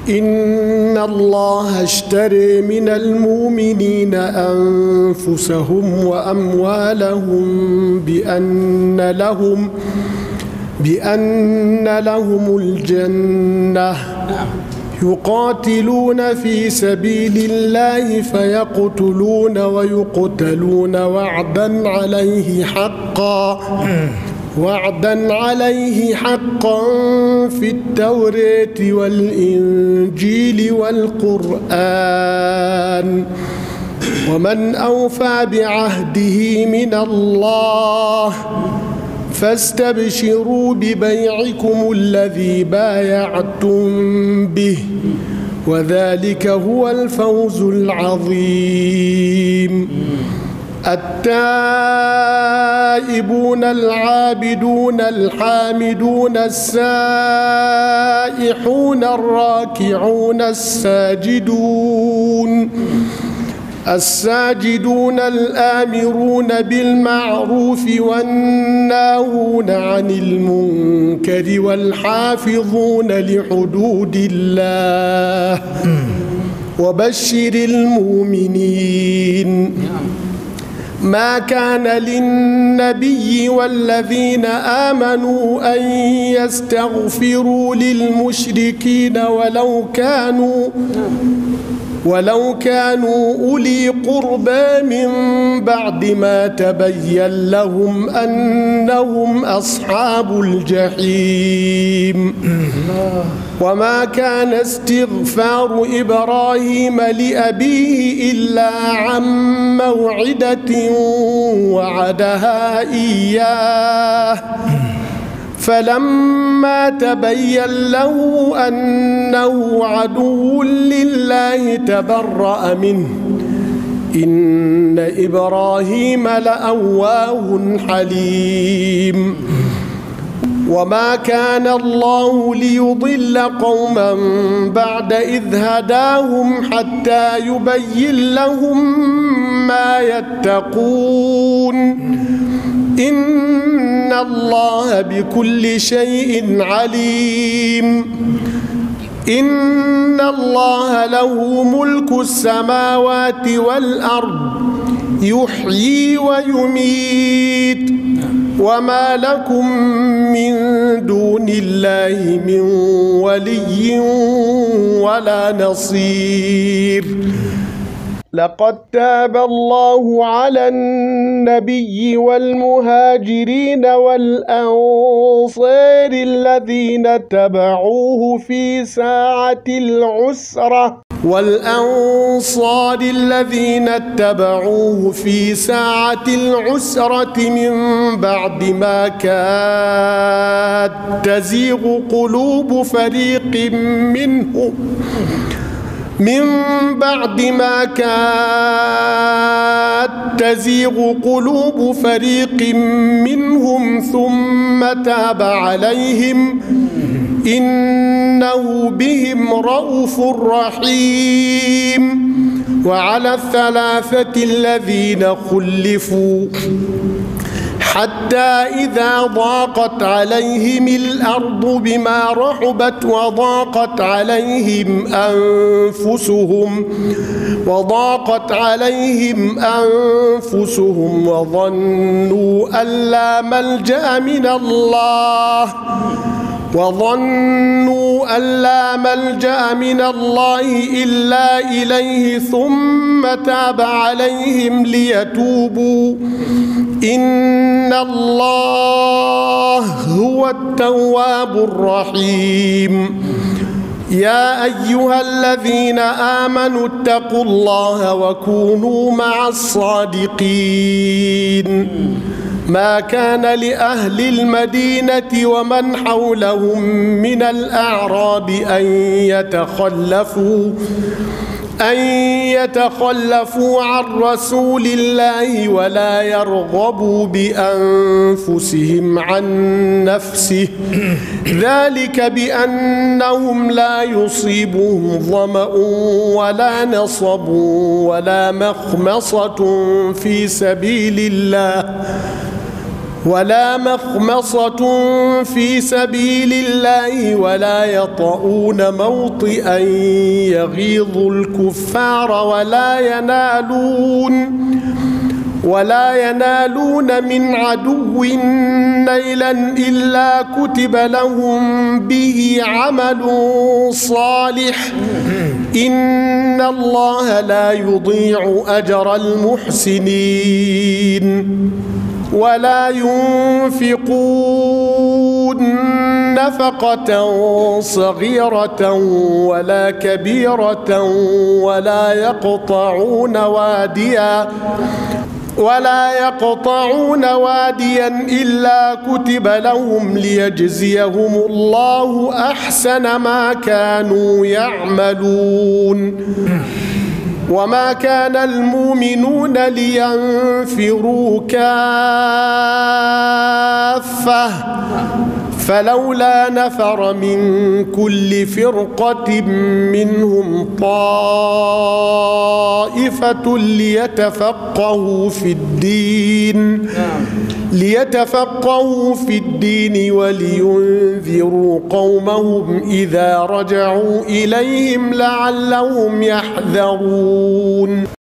إن الله اشترى من المؤمنين أنفسهم وأموالهم بأن لهم الجنة يقاتلون في سبيل الله فيقتلون ويقتلون وعدا عليه حقا في التوراة والإنجيل والقرآن ومن أوفى بعهده من الله فاستبشروا ببيعكم الذي بايعتم به وذلك هو الفوز العظيم. التائبون العابدون الحامدون السائحون الراكعون الساجدون الآمرون بالمعروف والناهون عن المنكر والحافظون لحدود الله وبشر المؤمنين. ما كان للنبي والذين آمنوا أن يستغفروا للمشركين ولو كانوا أولي قربى من بعد ما تبين لهم أنهم أصحاب الجحيم. وما كان استغفار إبراهيم لأبيه إلا عن موعدة وعدها إياه فلما تبين له أنه عدو لله تبرأ منه إن إبراهيم لأواه حليم. وما كان الله ليضل قوما بعد إذ هداهم حتى يبين لهم ما يتقون إن الله بكل شيء عليم. إن الله له ملك السماوات والأرض يحيي ويميت وما لكم من دون الله من ولي ولا نصير. لقد تاب الله على النبي والمهاجرين والأنصار الذين اتبعوه في ساعة العسرة من بعد ما كاد تزيغ قلوب فريق منهم ثم تاب عليهم إنه بهم رءوف رحيم. وعلى الثلاثة الذين خلفوا حتى إذا ضاقت عليهم الأرض بما رحبت وضاقت عليهم أنفسهم وظنوا أن لا ملجأ من الله إلا إليه ثم تاب عليهم ليتوبوا إن الله هو التواب الرحيم. يا أيها الذين آمنوا اتقوا الله وكونوا مع الصادقين. ما كان لأهل المدينة ومن حولهم من الأعراب أن يتخلفوا عن رسول الله ولا يرغبوا بأنفسهم عن نفسه ذلك بأنهم لا يصيبهم ظمأ ولا نصب ولا مخمصة في سبيل الله ولا مخمصة في سبيل الله ولا يطؤون موطئا يغيظ الكفار ولا ينالون من عدو نيلا إلا كتب لهم به عمل صالح إن الله لا يضيع أجر المحسنين ولا ينفقون نفقة صغيرة ولا كبيرة ولا يقطعون واديا إلا كتب لهم ليجزيهم الله أحسن ما كانوا يعملون وما كان المؤمنون لينفروا كافة فلولا نفر من كل فرقة منهم طائفة ليتفقهوا في الدين ولينذروا قومهم إذا رجعوا إليهم لعلهم يحذرون.